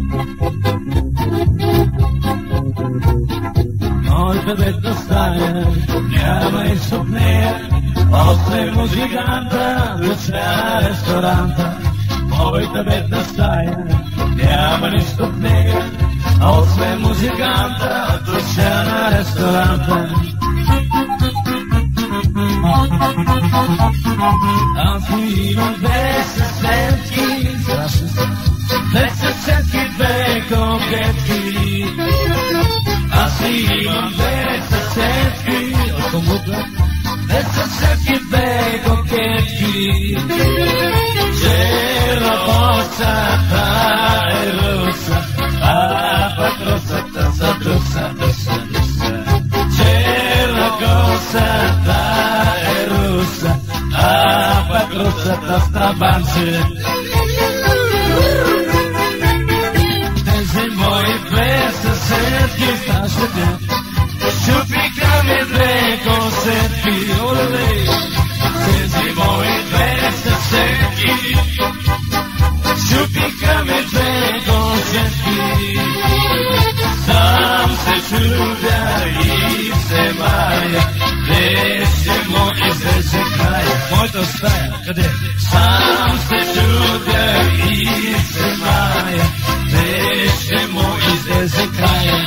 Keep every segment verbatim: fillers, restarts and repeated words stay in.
Molte detto stai, chiama il sopnea, oltre musicante, luce al ristorante. Molte detto stai, chiama il sopnea, oltre musicante, luce al ristorante. Anzi, non vesse senti, vesse senti becco che ti. Anzi, non vesse senti, o comunque, vesse senti becco che ti. C'è la posta e rossa, a patrossa, tazza, rossa, rossa, rossa. C'è la cosa e rossa, a patrossa, tazza, banze. Moje pesa setki stašete, šupika mi preko setki, olej. Sezi moje pesa setki, šupika mi preko setki. Sam se čuda i se maja, nećemo iz se kraja. Moj to staja, kada sam se čuda i se maja, nećemo iz se kraja.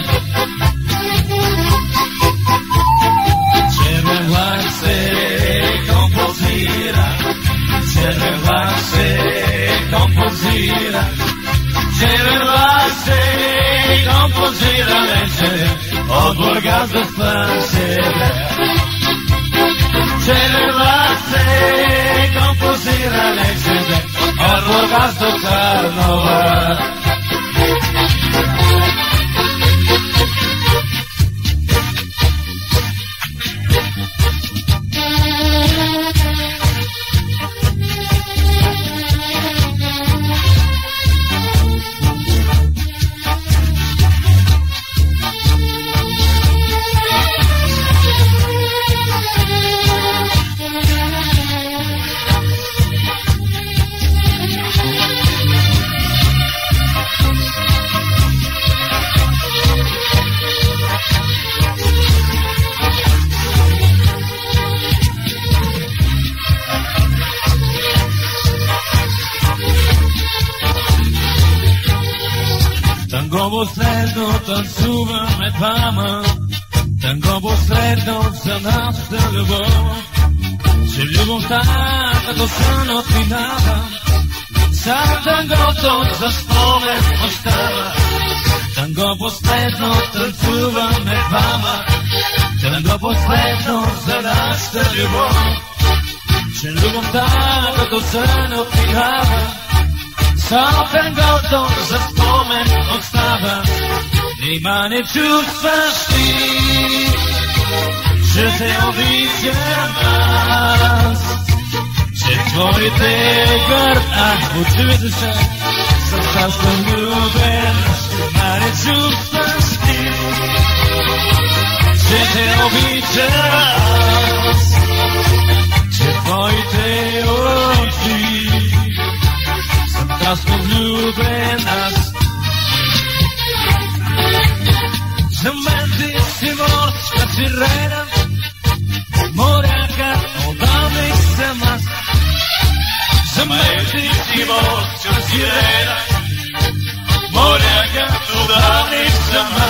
Červenak se kompozira, červenak se kompozira, červenak se kompozira večer, od Burgas do Pančeva. Červenak se kompozira večer, od Burgas do Karnova. Tango posredno tancuva med vama, tango posredno za nas ljubav. Če ljubom taka do san otminava, sam tango to za spomen ostava. Tango posredno tancuva med vama, tango posredno za nas ljubav. Če ljubom taka do san otminava, samo tango to za spomen ostava. Ima ne čustvaš ti, že te običam nas. Že tvoj tegard, ah, učuti se, sam sasvim ljuben. Ima ne čustvaš ti, že te običam nas. Že tvoj te oči, Krasno vljubenas. Za men ti si morska sirena, morjaka odavnih sama. Za men ti si morska sirena, morjaka odavnih sama.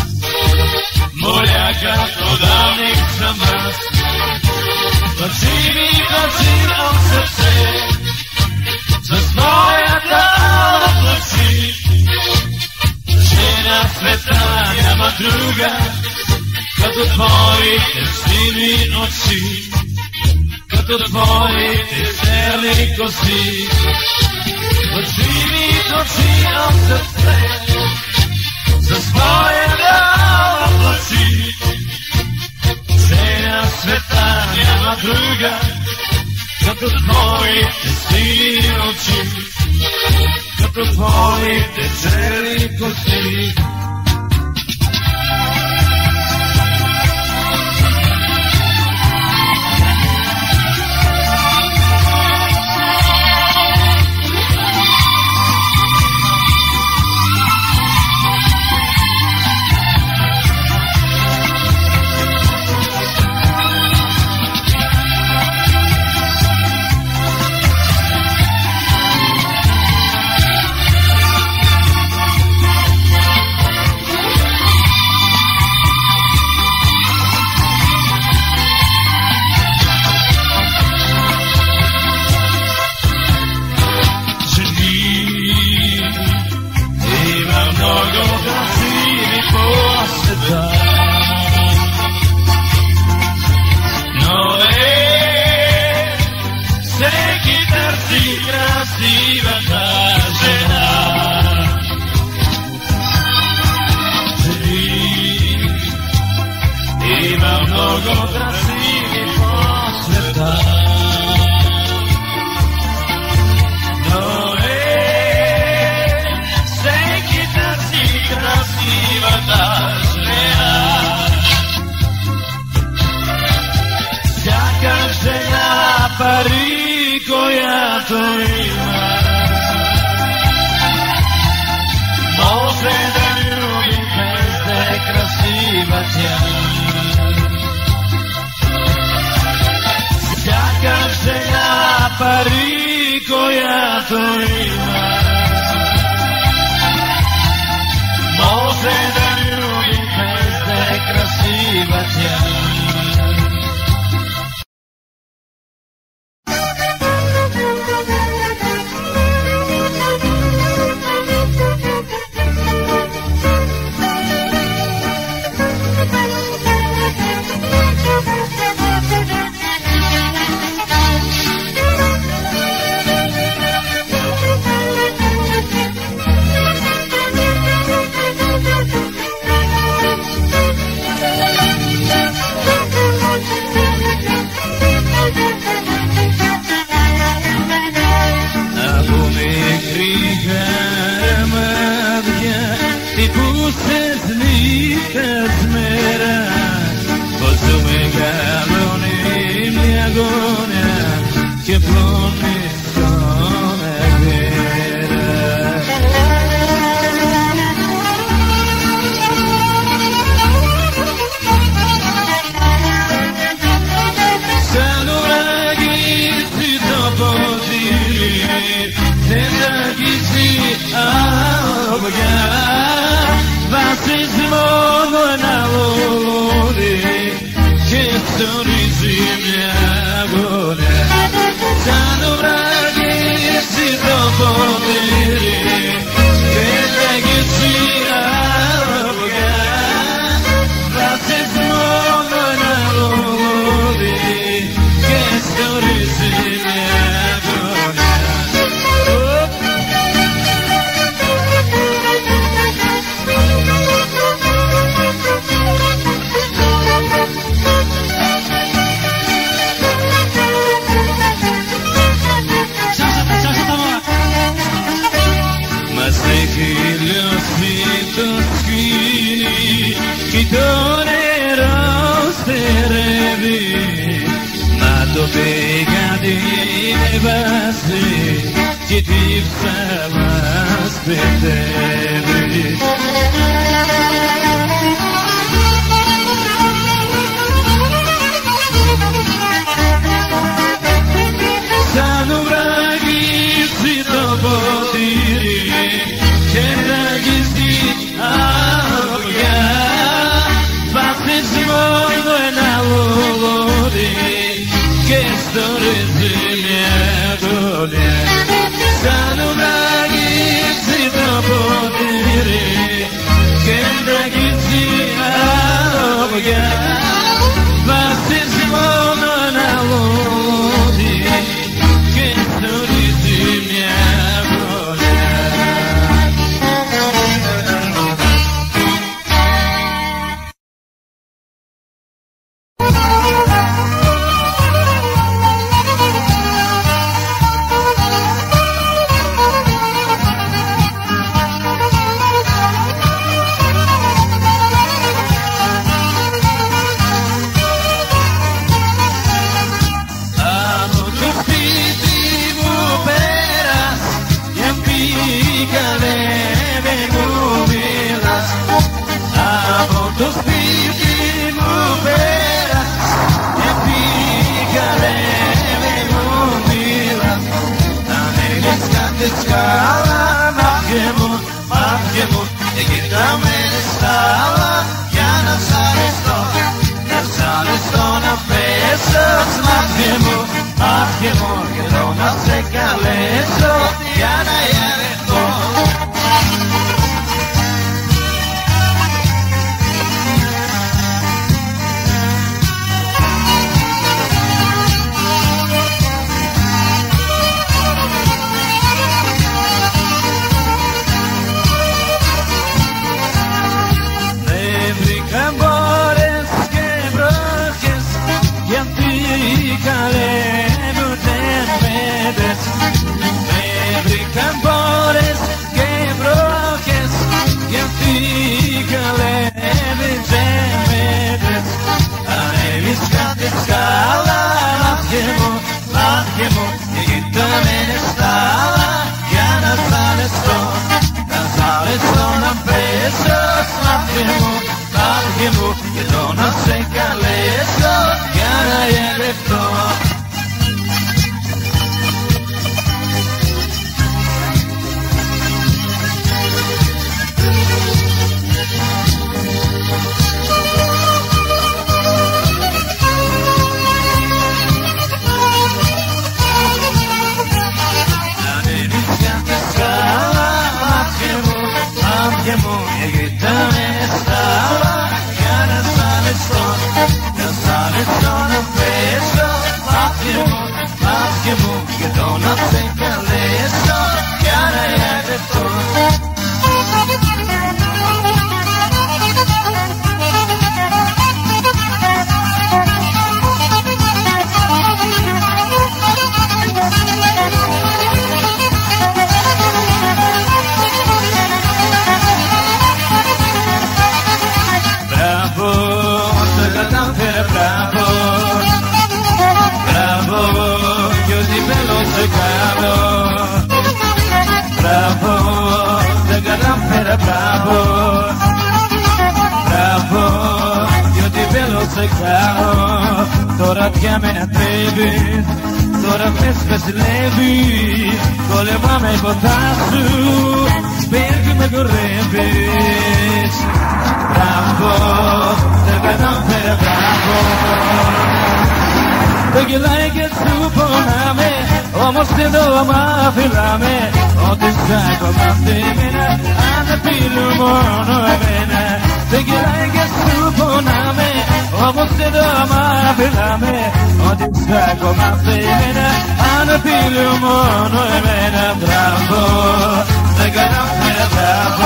Morjaka odavnih sama. Plači mi, plači od srce, za svoja dana plaći. Žena sveta nema druga, като твоите сини очи, като твоите зелени коси. Очи ми, очи от сърце, за своя дана плачи. Žena sveta няма друга, като твоите сини очи, като твоите зелени коси. mnogo krasivih posjeta. No e, sveki tarci krasiva ta žena. Ima mnogo krasivih posjeta. No e, sveki tarci krasiva ta žena. Svaka žena pari koja to ima, može da ljubi bez da je krasiva tja. Svaka žena pari koja to ima, može da ljubi bez da je krasiva tja. sale sono appeso, slattiamo, slattiamo, che non sei caleso, chiara e retto. Τώρα πια με ατρέβεις, τώρα πες πες λέβεις, κολεύαμε κοντά σου, πέρκει με κορεύεις. Μπράβο, δεν κατάφερα, μπράβο. Το γελάει και σου πονάμε, όμως εδώ άμα φυλάμε, ότι σ' ακόμα εμένα, αν δεν πήλου μόνο εμένα. Το γελάει και σου πονάμε, όμως εδώ άμα φυλάμε, ότι σ' ακόμα εμένα, αν δεν πήλου μόνο εμένα. Μπράβο, δεν κατάφερα, μπράβο.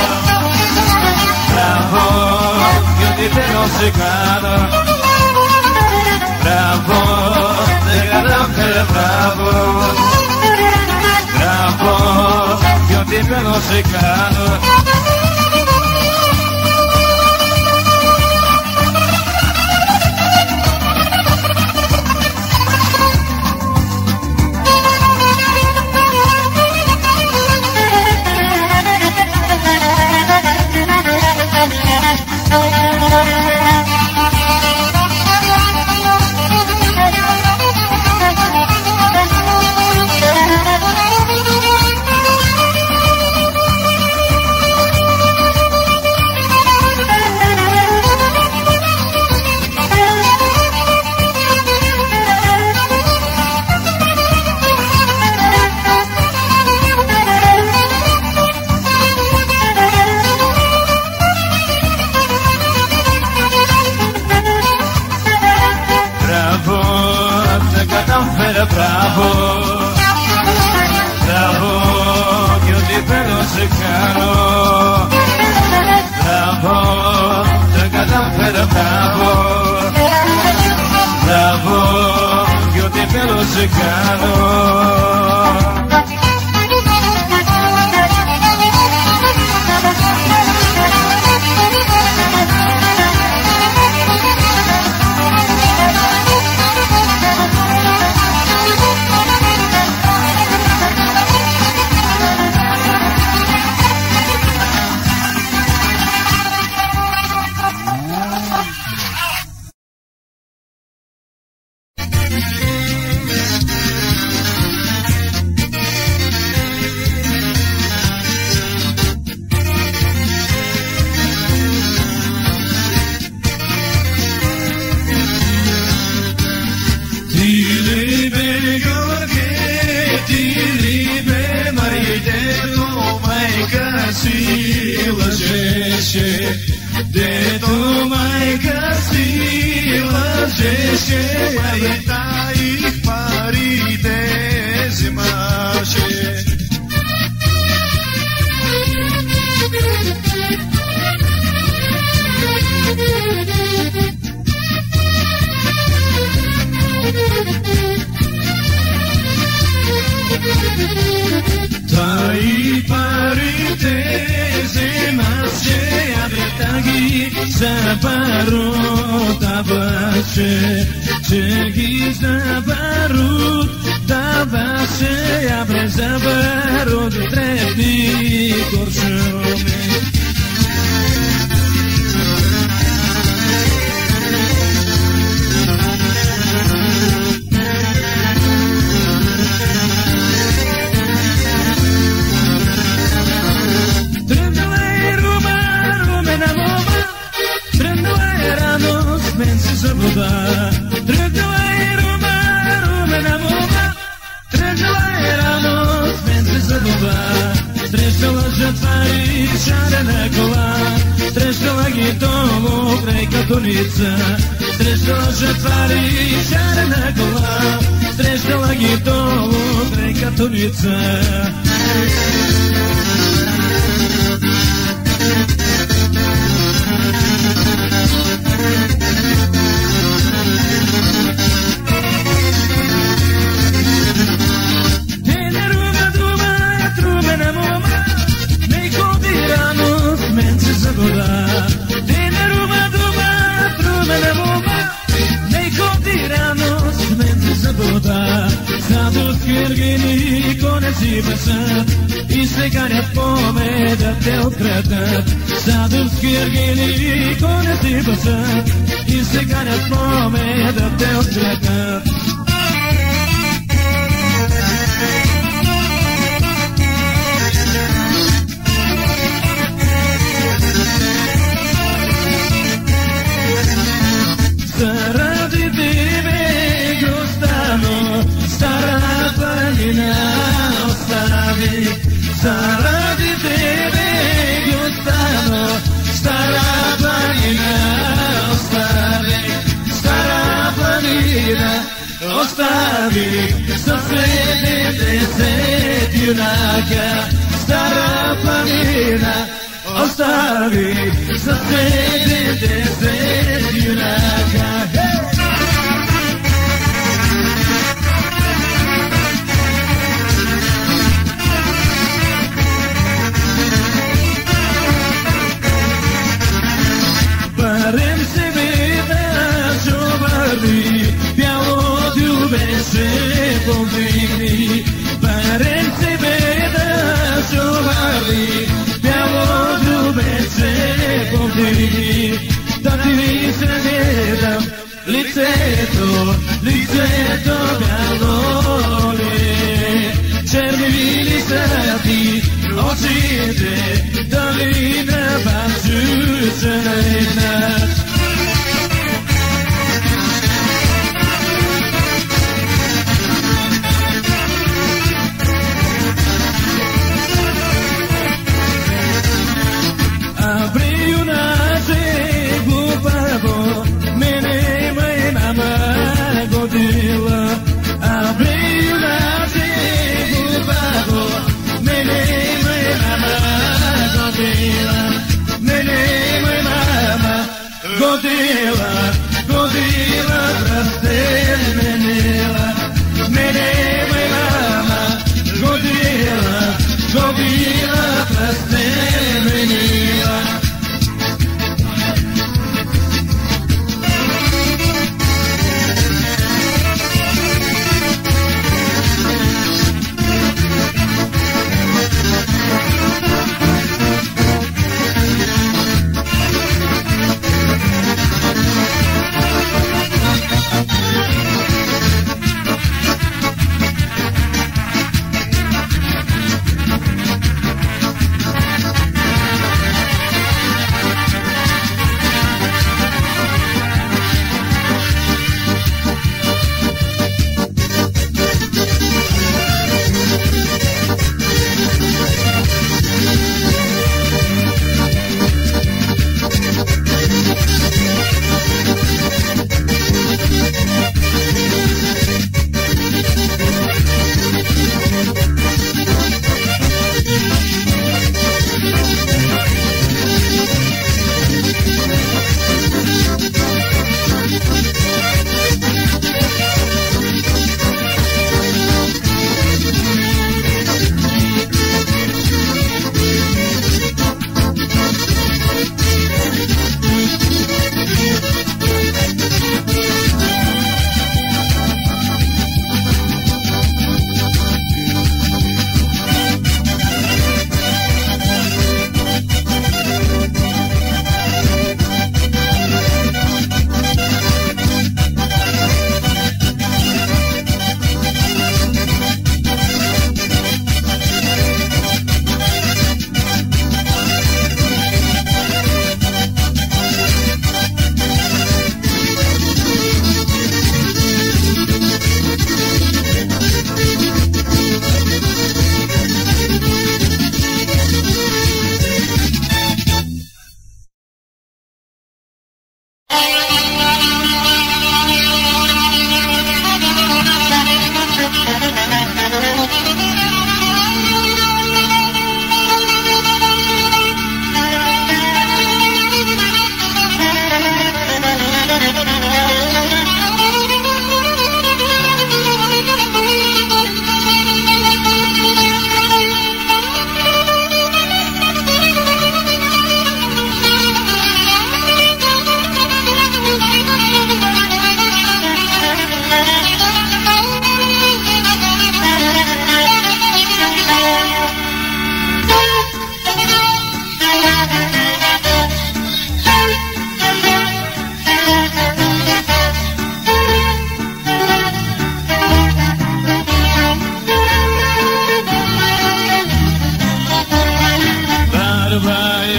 Μπράβο, κι ό,τι θέλω σε κάνω. Bravo, δεν κατάφερα, μπράβο. Μπράβο, κι ό,τι θέλω σε κάνω. Bravo, bravo, che io ti prego se caro. Bravo, te cadavere, bravo. Bravo, che io ti prego se caro. De tu mai găsila jeșe, băieta ich paride zimașe. Tai paride zimașe, abretagi zabarut abașe, cegi zabarut Stava se a presa per di tre di corcione. Stresala žetvari šarena kola, stresala gitovo kraj katolica. Stresala žetvari šarena kola, stresala gitovo kraj katolica. И сега не поме да те откраднат. Садовски аргени конети басат. И сега не поме да те откраднат. Заради тебе гостано стара планина остави. Заради тебе гостано стара планина остави. Стара планина остави. Съседи десет юнака. Стара планина остави. Съседи десет юнака. Барем себе да чували, бяло дюбеше повдигни. Барем себе да чували, бяло дюбеше повдигни. Да ти се гледам лицето, лицето бяло ли. Черни ли са ти очите, дали не бачу се наеднат. Abri юнаше глупаво, мене май мама годила. Абри юнаше глупаво, мене май мама годила. Мене май мама годила, годила пръстен менила. Мене май мама годила, годила пръстен менила.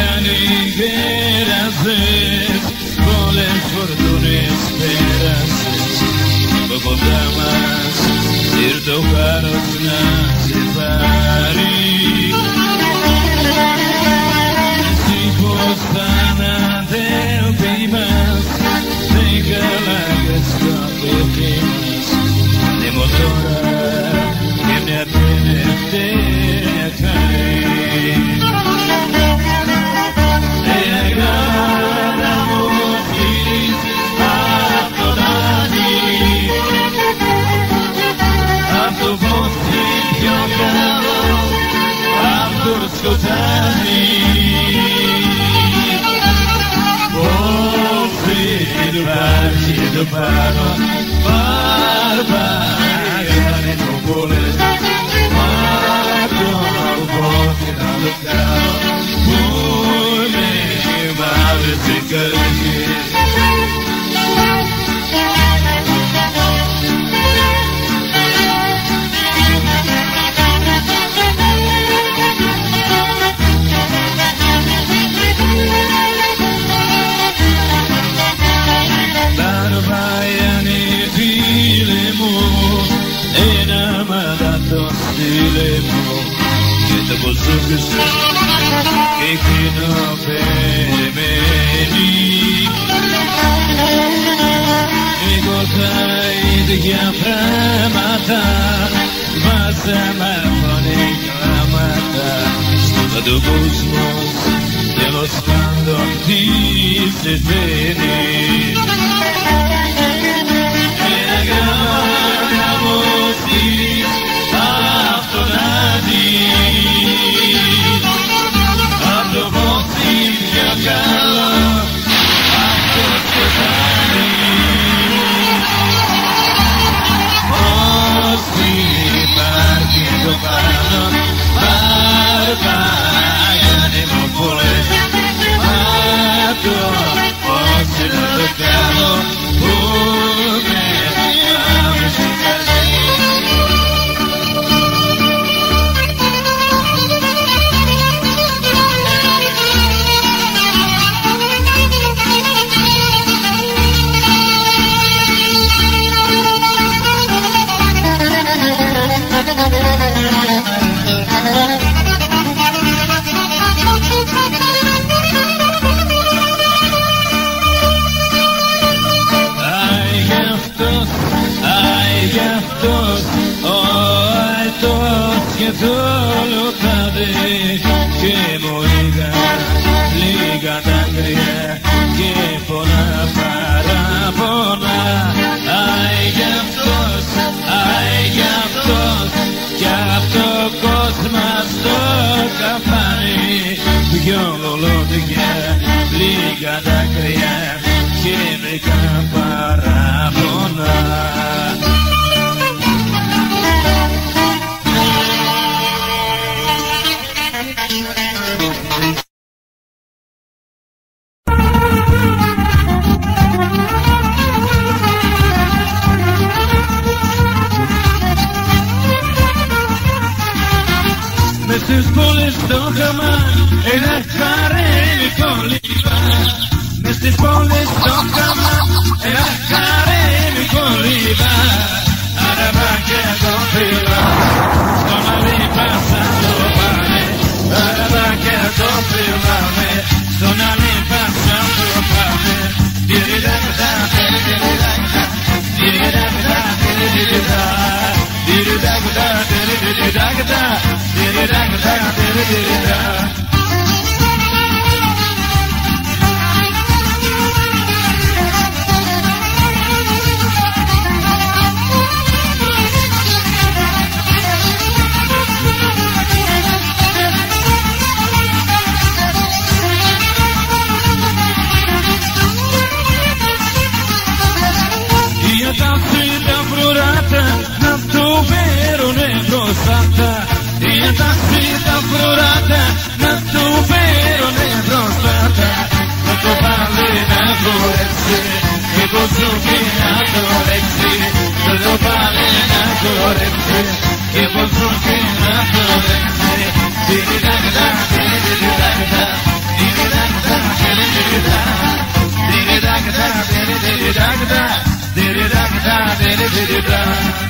Baiani gracias, con las fortunas esperanzas, poco damas, cierto caros nace pari. Si postana del pimas, de galagas pequeñas, de motora que me atiende a caer. Scotani, oh figlio partido pano, barba che non vuole, ma non può tirare caro, poi mi va a seccare. Che posso che che non per me e cosa di chiamata ma sama pone chiamata sto cosmos dello spando di se vedi e la grande musica quando posti giocano a costare posti partito fanno barba e non vuole ma tu posti giocano come a musica. Solo tarde que moiga liga d'angria che pona para pona ai gaftos ai gaftos gafto cosmas to campani io lo diga liga d'angria che me para pona. Mrs. Polish don't come on, and I carry coliva. Missus Polish don't come on, and I carry coliva. Alla banca don't feel love, sono lì passando male. Alla banca don't feel love, sono lì passando male. Diri da da, diri da da, diri da da, diri da da. Diri da da, diri da da, diri da da, diri da. Io tassi da prurata, non tu vero negro santa. Io tassi da prurata, non dere dere da.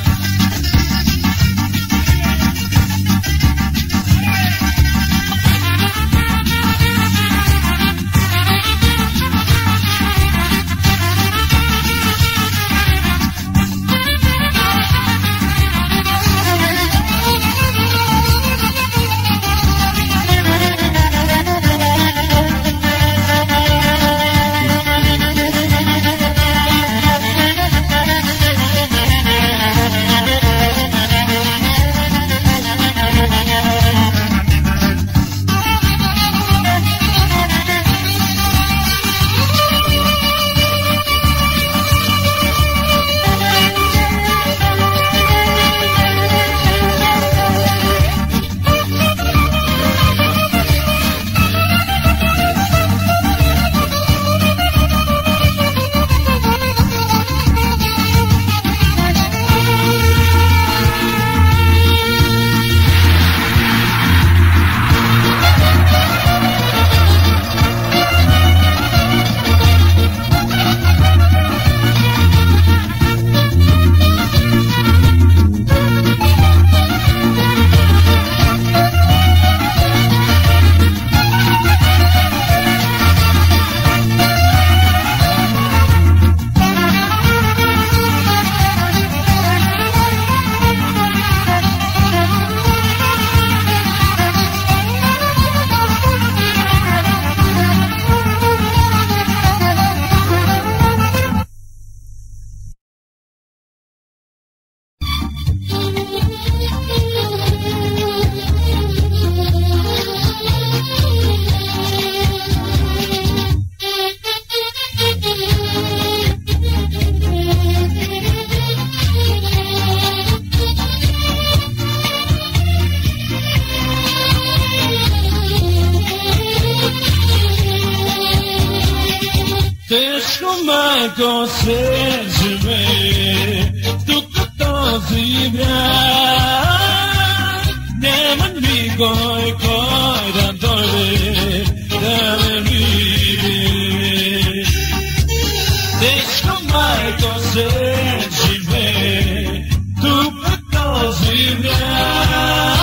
Conserve tutto così bene, neman mi coi coi da dove deve vivere. Deixa mai conserve tutto così bene,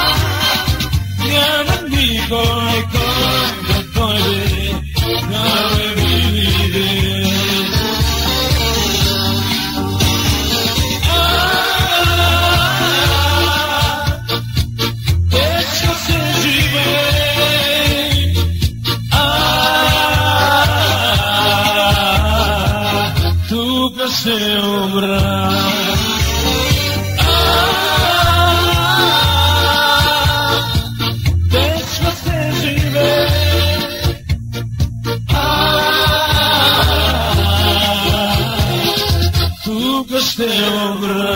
neman mi coi coi da dove deve vivere. Sembra ah, deixa você viver ah, tu que sembra.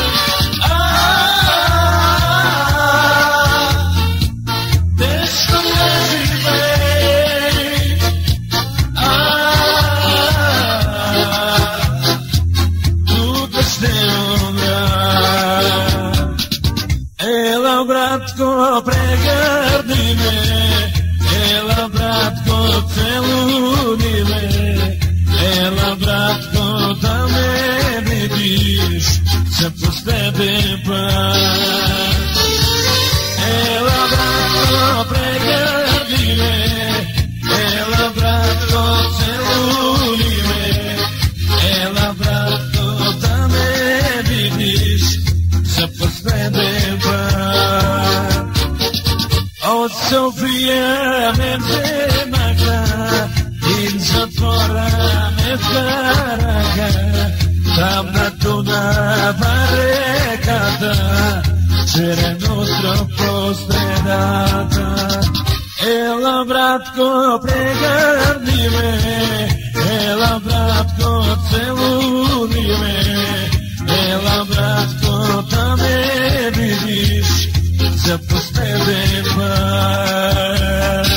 This se последен път. Ела, братко, прегърни ме, ела, братко, целуни ме, ела, братко, да ме видиш за последен път. От София ме вземаха и затвора ме вкараха, там на Дунава реката, черен остров по средата. Ела, братко, прегърни ме, ела, братко, целуни ме, ела, братко, да ме видиш за последен път.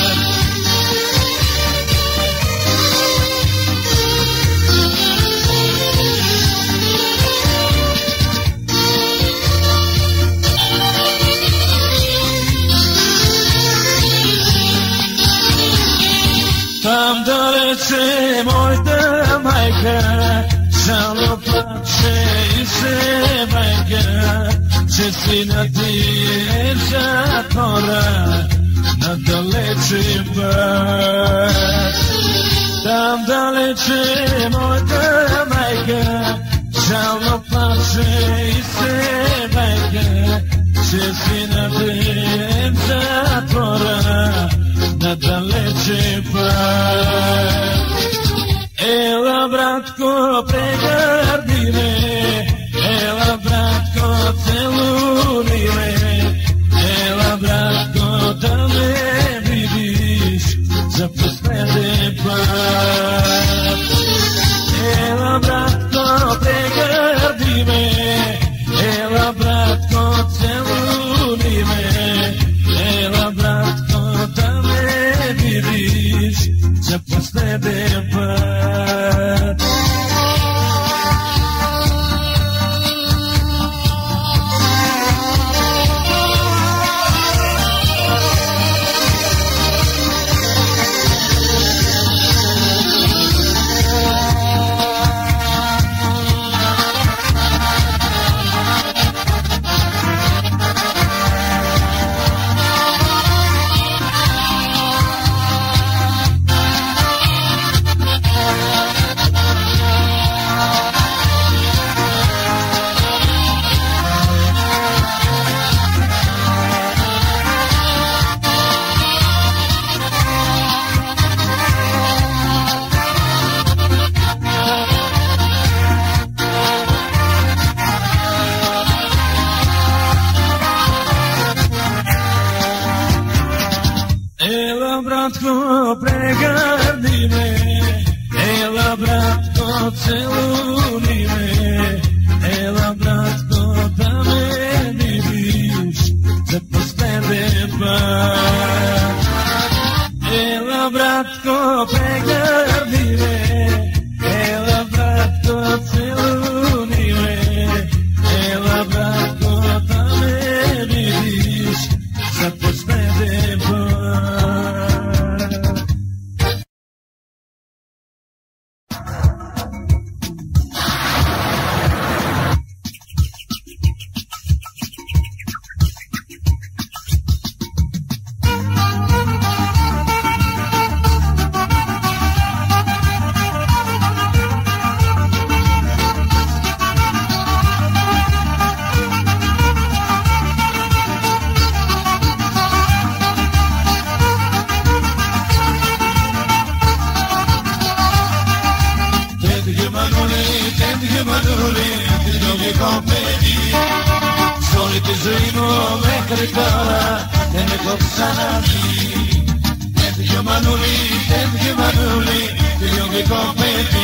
Там далече моята майка жало плаче и се майка, че синът ти е в затвора на далече път. Там далече моята майка жало плаче и се майка, че синът ти е в затвора на далече път. Ела, братко, прегърни ме, ела, братко, целуни ме, ела, братко, да ме видиш за последен път. Ела, братко, прегърни ме, ела, братко, целуни ме, ела, братко, да ме видиш за последен път. Братко, прегърни ме, ела, братко, целуни ме, ела, братко, да ме видиш за последен път. Ела, братко, прегърни ме, ела, братко, целуни ме, ела, братко, да ме видиш за последен път. Solite živimo mekari kara, ne nekog sanati. Tenti manuli, tenti manuli, ti ljubi kompeti.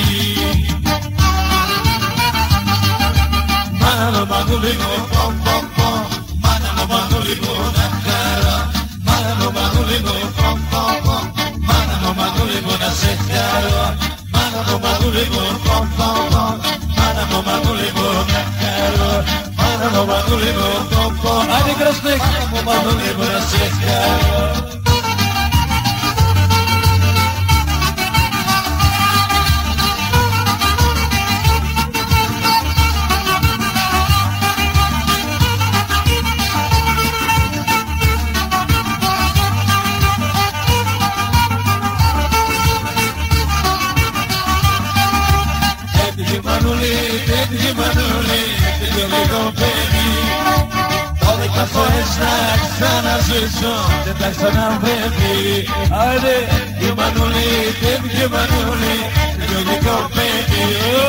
Manano manuli mo pom pom pom, manano manuli mo nakara, manano manuli mo pom pom pom, manano manuli mo nasekaro, manano manuli mo pom pom pom, manano manuli mo nakaro. Manamo manuli mo pom pom, ajde krasnik, manamo manuli mo nasekaro. kompeni. Ove kad svoje znak za nas życią, te tak co nam wybi. Ajde, Jumanuli, tym Jumanuli, drugi kompeni.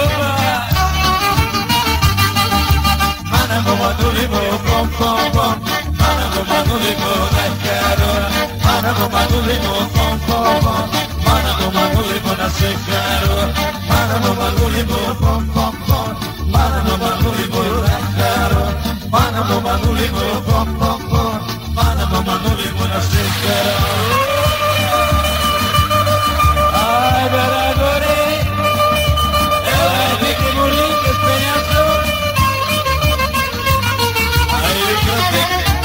Mana Jumanuli, pom pom pom. Mana Jumanuli, nakaro. Mana Jumanuli, pom pom pom. Mana Jumanuli, nakaro. Mana Jumanuli, pom pom pom. Mana Jumanuli, nakaro. Mana Jumanuli, pom pom pom. Mana Jumanuli, nakaro. Ay, veragore. Ay, dike muri que speñazo. Ay, dike.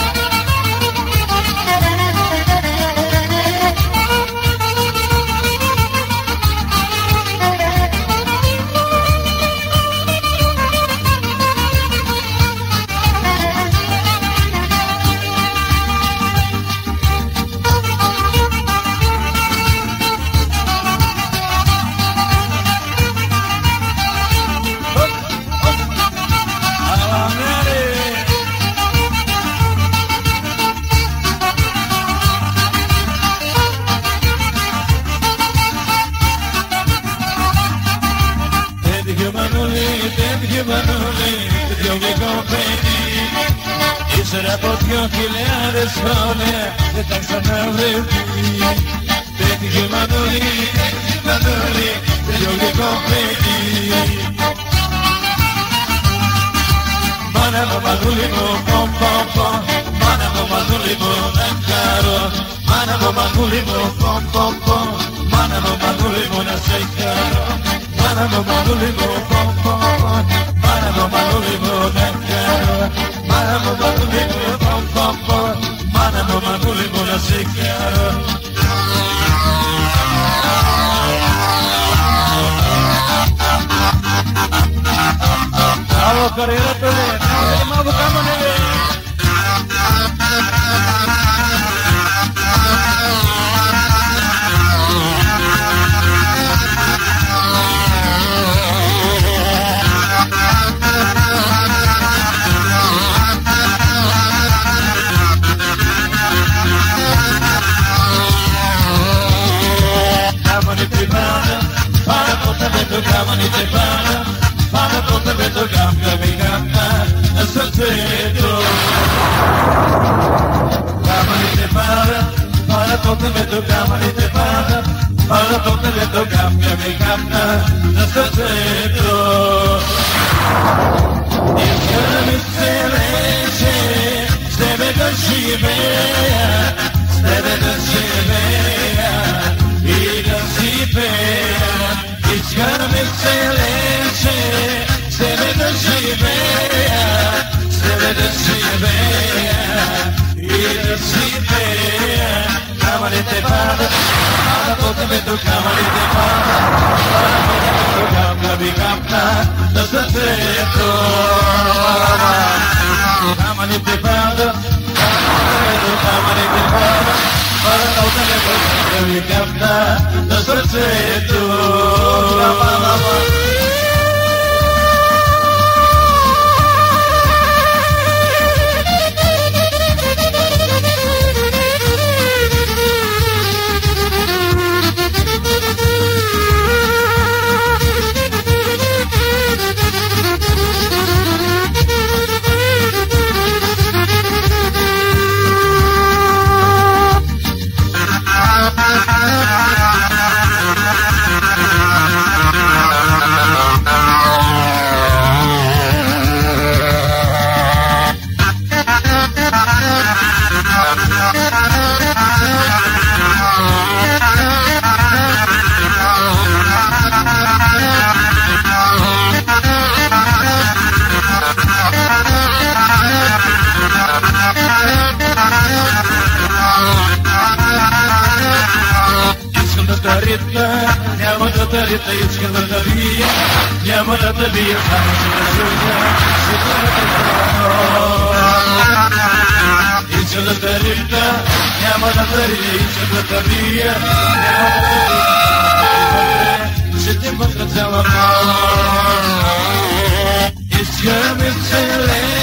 Será porque que le harás fome de tak sa navredi. Teti che manoli, manoli, te giochi completi. Mana mo manoli mo pom pom pom. Mana mo manoli mo nakaro. Mana mo manoli mo pom pom pom. Mana mo manoli mo nasekaro. Mana mo manoli mo pom pom pom. Mana mo manoli mo nakaro. Mana mo manoli mo pom pom pom. Mana mo manoli mo nasekaro. Alo carriera tole, ma bukan neve. Para conta dentro cama ni te para. Para conta dentro cambia mi cama. Acerteto. Cama ni te para. Para conta dentro cama ni te para. Para conta dentro cambia mi cama. Acerteto. Il cuore mi se legge. Se vedo scivea. Se vedo scivea. Ida si pera, iskana me se leche, se vede si vea, se vede si vea, ida si pera, camarete para, para poter vedo camarete para, para poter vedo cambia mi campa, da stetto, camarete para, camarete para. Para não ter vergonha, eu me cantar, das Tarita iskanda tabia, llama la tabia, estamos en la suya, se puede preparar. Iskanda tarita, llama la tabia, iskanda tabia, llama la tabia, se te encuentra trabajando. Iskanda me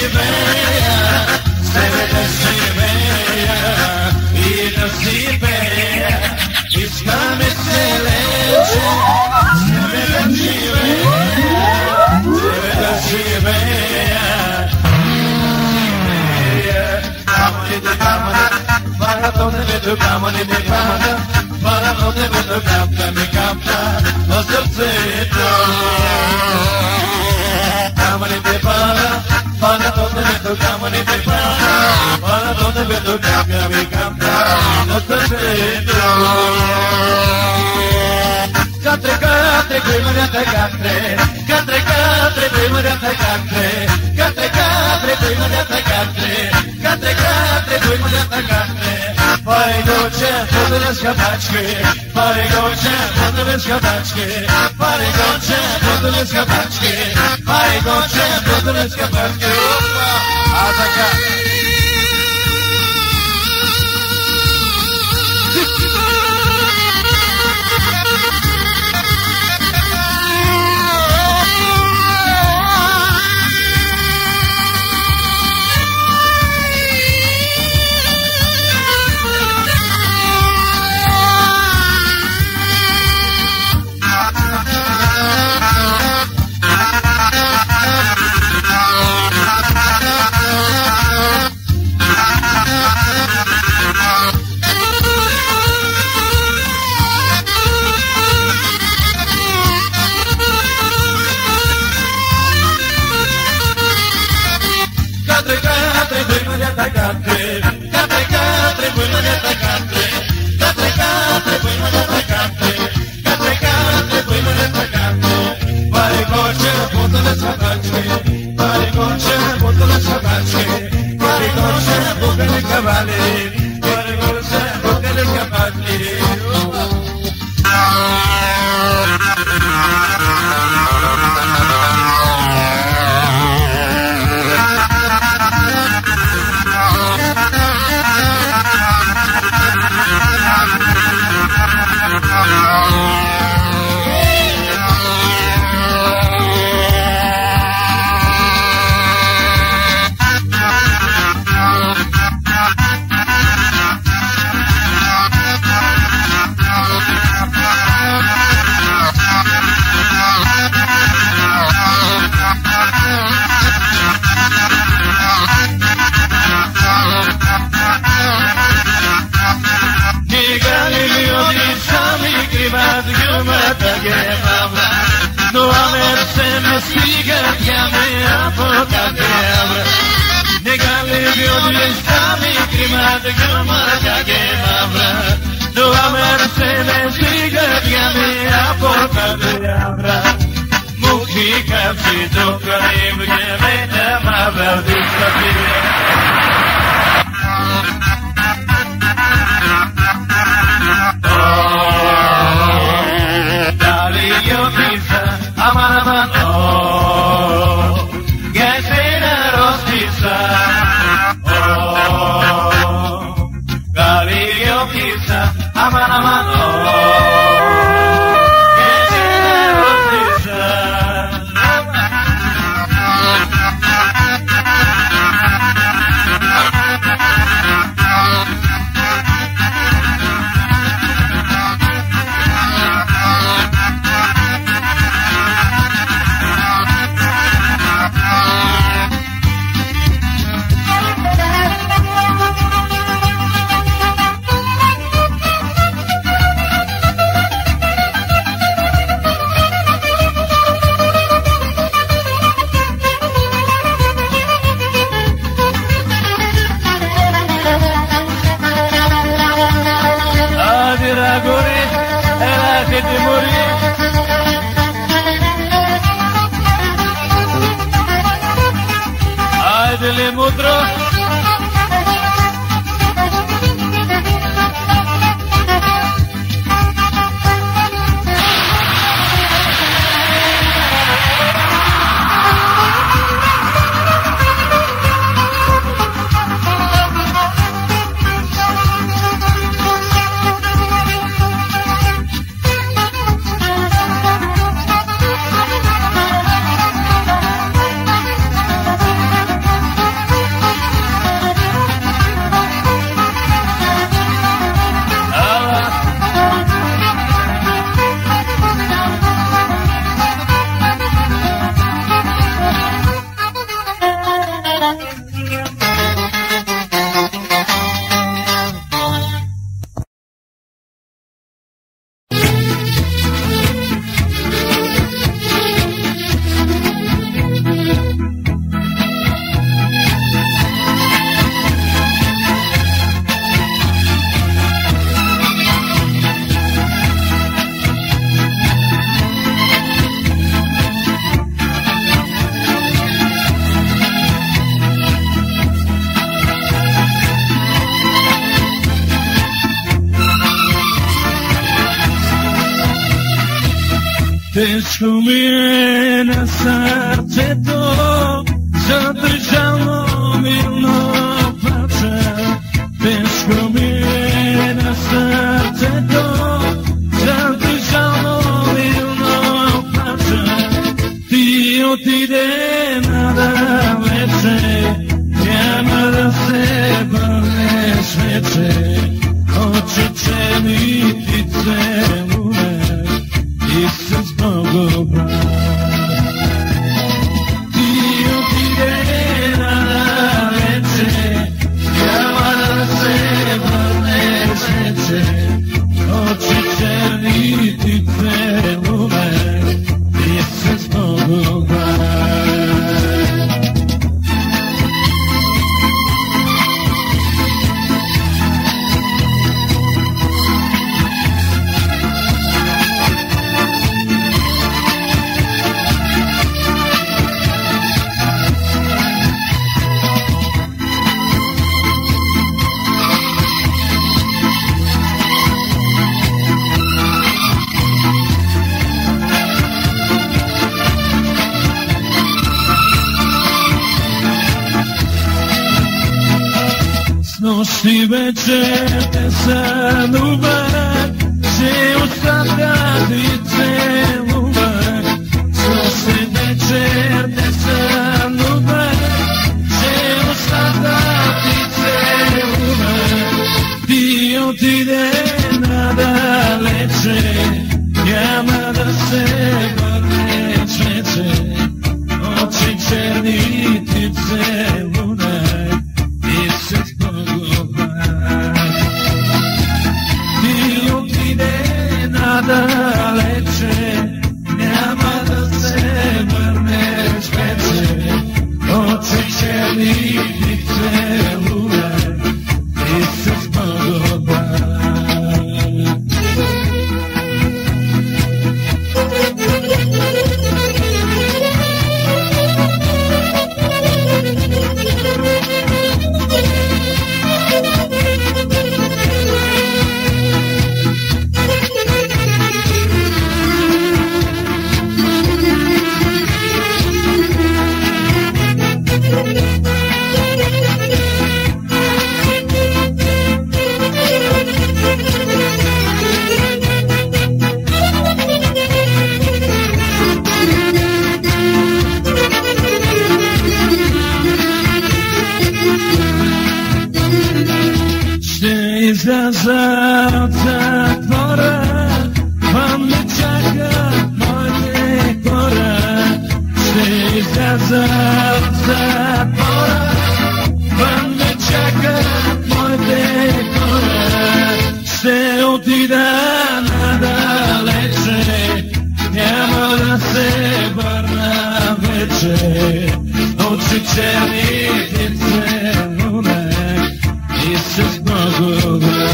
bella, se vede si bella, io si bella, islame se legge, se vede si bella, se vede si bella, amore di amore, maratone vedo camone di camone, maratone vedo campa mi campa, lo sorzetto. Camone di para, maratone vedo camone di para, maratone vedo campa mi campa, lo sorzetto. Catre catre, prima di attaccare, catre catre, prima di attaccare, catre catre, prima di attaccare, catre catre, prima di attaccare. Pare gocce, tutte le scapacche, pare gocce, tutte le scapacche, pare gocce, tutte le scapacche, pare gocce, tutte le scapacche. Attacca. Teško mi je na srce to, zadržalo mirno plače. Teško mi je na srce to, zadržalo mirno plače. Ti otide nadaleče, nema da se vrneš veče. Oči će mi ti celune, Issus Bogobra. Dio ti de nadaleče, nema da se vrneš veče. Oči černi ti celune, Issus Bogobra. Noći večer te sanuvek, će ustavljati celuvek. Noći večer te sanuvek, će ustavljati celuvek. Ti otide nadaleče, nema da se vrneš veče. Oči černi ti celuvek, Issus nadaleče, nema da se vrneš veče. Oči černi ti celuvek, Issus Bogobran. Iza zatvora, pa me čeka moj dekora. Sve iza zatvora, pa me čeka moj dekora. Sve otida nadaleče, nema da se vrna veče. Oči černi ti celunek, Issus Bogobran.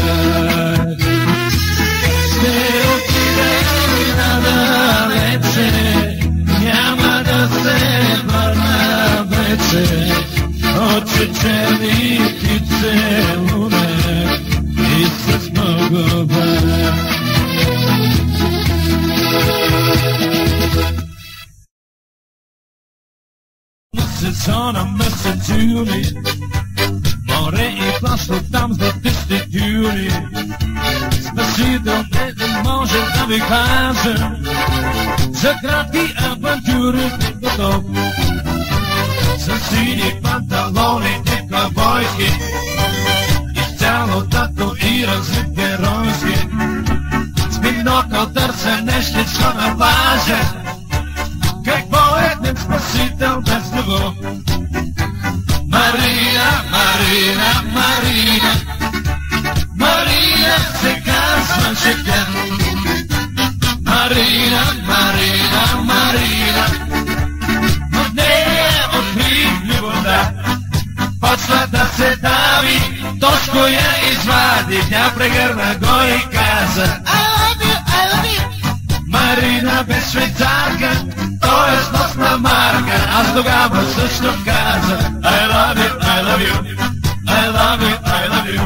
Sve otide nadaleče, nema da se vrna veče. Oči černi ti celunek, Issus Bogobran. Mesec ona, mesec juli, more i plašno tam za tisti juli. Spasitel ne može da mi kaže, za kratki avanturi ti gotov. Sa sinji pantaloni i kavbojski, i telo tatuiran zip herojski. S binokal trse nešlično na plaže, kako jednim spasitel bez ljubov. Marina, Marina, Marina, Marina se casa čekam. Marina, Marina, Marina, od nje odpivljivo da počla da se davi, točku je izvadi, nja pregrna go i kaza I love you, I love you. Marina bez švajcarka, to je snosna marka, a s nogama što kaza I love you, I love you, I love you, I love you.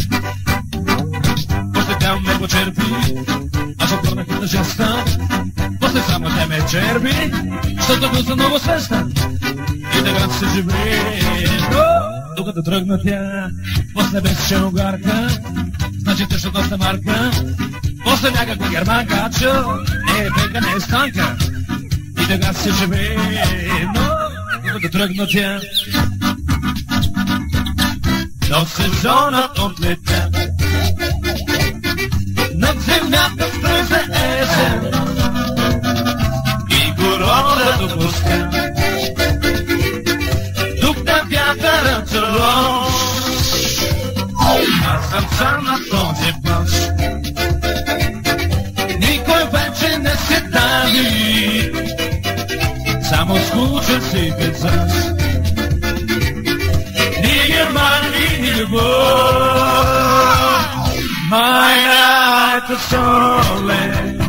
Posle tamo me počerpi, a što to nekada žesta, posle samo te me čerpi, što to bilo za novo svesta, i da ga se živi. Докато тръгна тя, после беше угарка, значи тъщо доста марка, после някаква германка, чу, е, пека не е станка, и така се живее, но докато тръгна тя, до сезонът отлетя, над земята влезе есен, и города допуска. Вятъра чарлош, аз съм сам на този плаж. Никой вече не се дави, само скучен си пейзаж. Ни германи, ни любов, майната соле.